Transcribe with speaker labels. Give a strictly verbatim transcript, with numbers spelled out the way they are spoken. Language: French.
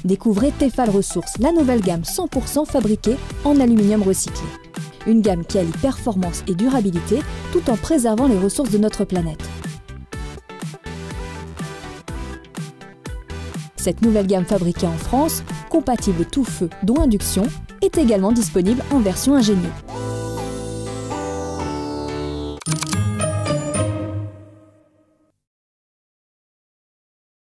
Speaker 1: Découvrez Tefal Ressources, la nouvelle gamme cent pour cent fabriquée en aluminium recyclé. Une gamme qui allie performance et durabilité tout en préservant les ressources de notre planète. Cette nouvelle gamme fabriquée en France, compatible tout feu, dont induction, est également disponible en version ingénieuse.